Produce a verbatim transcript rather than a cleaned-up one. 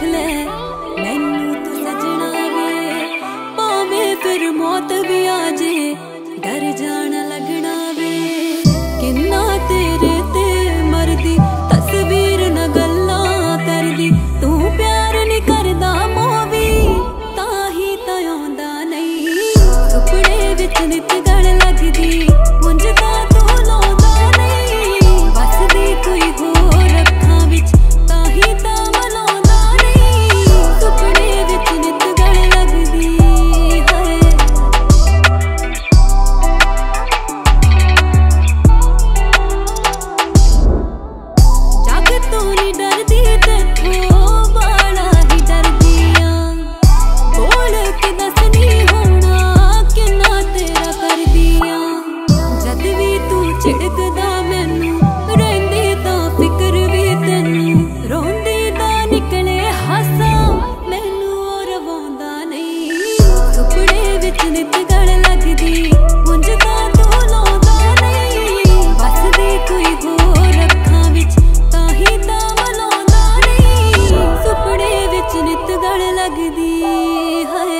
रख ले मैनू तू सजना वे, भावें फिर मौत भी आ जे डर जाना लगना वे। किन्ना तेरे ते मरदी तस्वीर न गल्लां करदी, तू प्यार नहीं करदा मोवी ताही तां आउंदा नहीं। सुपने विच नित गल लगदी मुंज दा तू लाउंदा नहीं, बसदी कोई होर अखां विच ताही तां मलाउंदा नहीं। सुपने विच नित गल लगदी है जग तू नहीं डरदी तेथों बाला ही डरदियां, बोल के दसनी होना किन्ना तेरा करदियां। जद भी तू झिड़कदा मैनू रहिंदी तां फिक्र भी तैनू, रोंदी तां निकले हासा मैनू ओ रवाउंदा नहीं। सुपने विच नित गल लगदी मुंज तां तू लाउंदा नहीं, बसदी कोई होर अखां विच ताही तां मलाउंदा नहीं। सुपने विच नित गल लगदी है।